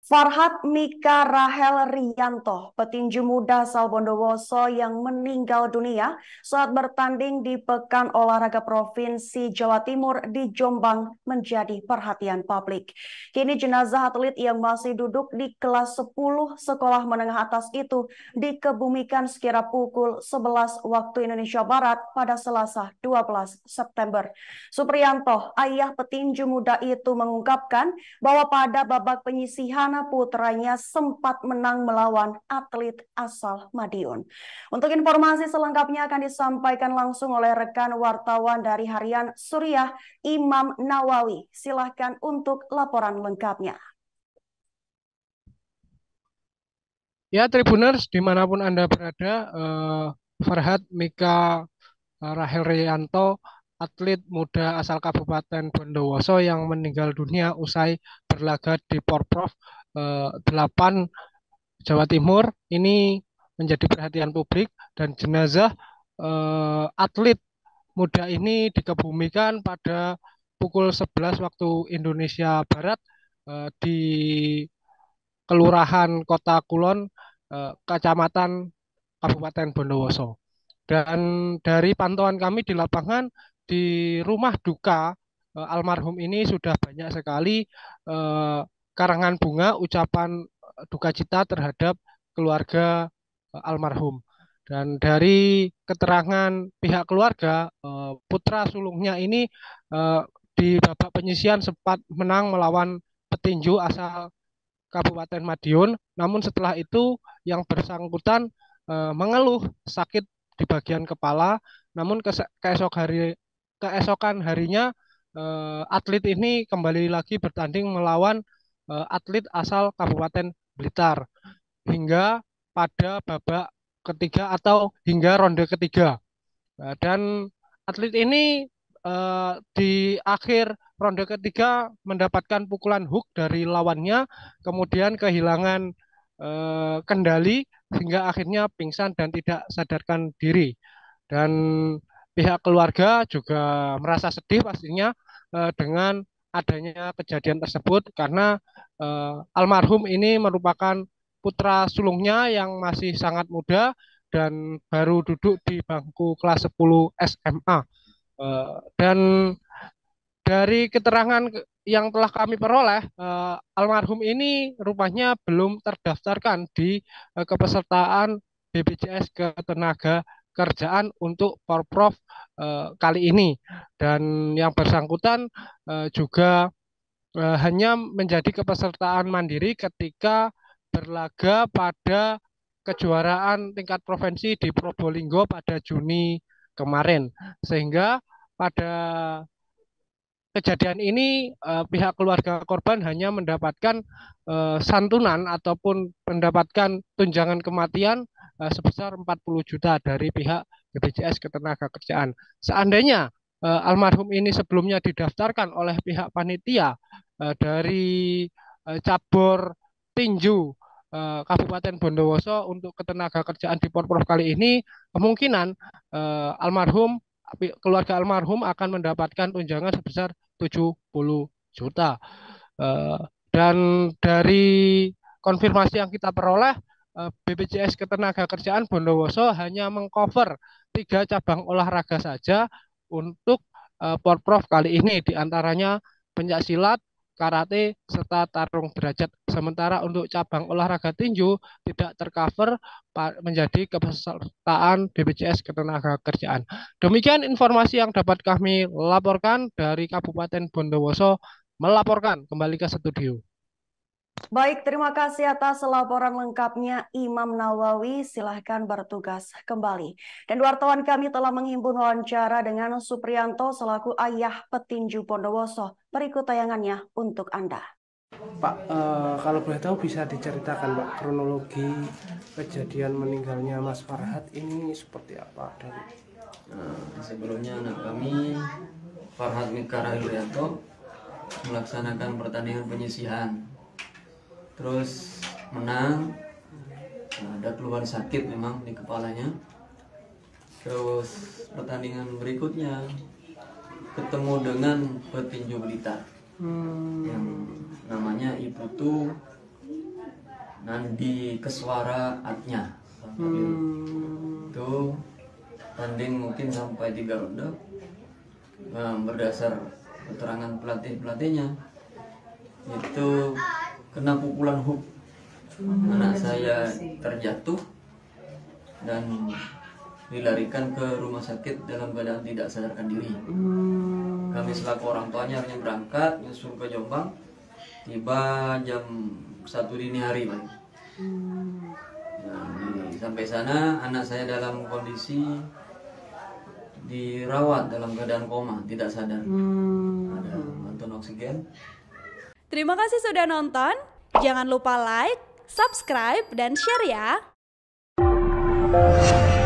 Farhad Mika Rahel Rianto, petinju muda asal Bondowoso yang meninggal dunia saat bertanding di Pekan Olahraga Provinsi Jawa Timur di Jombang menjadi perhatian publik. Kini jenazah atlet yang masih duduk di kelas 10 sekolah menengah atas itu dikebumikan sekira pukul 11 waktu Indonesia Barat pada Selasa 12 September. Supriyanto, ayah petinju muda itu mengungkapkan bahwa pada babak penyisihan putranya sempat menang melawan atlet asal Madiun. Untuk informasi selengkapnya akan disampaikan langsung oleh rekan wartawan dari Harian Suriah, Imam Nawawi. Silahkan untuk laporan lengkapnya. Ya, Tribuners, dimanapun Anda berada, Farhad Mika Rahel Rianto, atlet muda asal Kabupaten Bondowoso yang meninggal dunia usai berlaga di Porprov 8 Jawa Timur, ini menjadi perhatian publik dan jenazah atlet muda ini dikebumikan pada pukul 11 waktu Indonesia Barat di Kelurahan Kota Kulon, Kecamatan Kabupaten Bondowoso. Dan dari pantauan kami di lapangan, di rumah duka almarhum ini sudah banyak sekali karangan bunga ucapan duka cita terhadap keluarga almarhum. Dan dari keterangan pihak keluarga, putra sulungnya ini di babak penyisihan sempat menang melawan petinju asal Kabupaten Madiun. Namun setelah itu yang bersangkutan mengeluh sakit di bagian kepala. Namun keesokan harinya atlet ini kembali lagi bertanding melawan atlet asal Kabupaten Blitar hingga pada babak ketiga atau hingga ronde ketiga. Dan atlet ini di akhir ronde ketiga mendapatkan pukulan hook dari lawannya, kemudian kehilangan kendali hingga akhirnya pingsan dan tidak sadarkan diri. Dan pihak keluarga juga merasa sedih pastinya dengan adanya kejadian tersebut karena almarhum ini merupakan putra sulungnya yang masih sangat muda dan baru duduk di bangku kelas 10 SMA. Dan dari keterangan yang telah kami peroleh, almarhum ini rupanya belum terdaftarkan di kepesertaan BPJS Ketenaga Kerjaan untuk Porprov kali ini. Dan yang bersangkutan juga hanya menjadi kepesertaan mandiri ketika berlaga pada kejuaraan tingkat provinsi di Probolinggo pada Juni kemarin. Sehingga pada kejadian ini pihak keluarga korban hanya mendapatkan santunan ataupun mendapatkan tunjangan kematian sebesar 40 juta dari pihak BPJS Ketenagakerjaan. Seandainya almarhum ini sebelumnya didaftarkan oleh pihak panitia dari cabur tinju Kabupaten Bondowoso untuk ketenagakerjaan di Porprov kali ini, kemungkinan almarhum keluarga almarhum akan mendapatkan tunjangan sebesar 70 juta. Dan dari konfirmasi yang kita peroleh, BPJS Ketenagakerjaan Bondowoso hanya mengcover 3 cabang olahraga saja untuk Porprov kali ini, diantaranya pencaksilat, karate, serta tarung derajat. Sementara untuk cabang olahraga tinju tidak tercover menjadi kepesertaan BPJS Ketenagakerjaan. Demikian informasi yang dapat kami laporkan dari Kabupaten Bondowoso, melaporkan kembali ke studio. Baik, terima kasih atas laporan lengkapnya Imam Nawawi. Silahkan bertugas kembali. Dan wartawan kami telah menghimpun wawancara dengan Supriyanto selaku ayah petinju Bondowoso. Berikut tayangannya untuk Anda. Pak, kalau boleh tahu bisa diceritakan Pak kronologi kejadian meninggalnya Mas Farhad ini seperti apa? Dan sebelumnya anak kami Farhad Mika Rahel melaksanakan pertandingan penyisihan, terus menang. Ada keluhan sakit memang di kepalanya. Terus pertandingan berikutnya ketemu dengan petinju Blitar yang namanya Iputu nadi keswara atnya. Itu tanding mungkin sampai 3 ronde. Berdasar keterangan pelatihnya itu kena pukulan hook. Anak saya terjatuh dan dilarikan ke rumah sakit dalam keadaan tidak sadarkan diri. Kami selaku orang tuanya hanya berangkat nyusul ke Jombang, tiba jam 1 dini hari, Pak. Nah, sampai sana anak saya dalam kondisi dirawat dalam keadaan koma, tidak sadar. Ada bantuan oksigen. Terima kasih sudah nonton. Jangan lupa like, subscribe, dan share ya.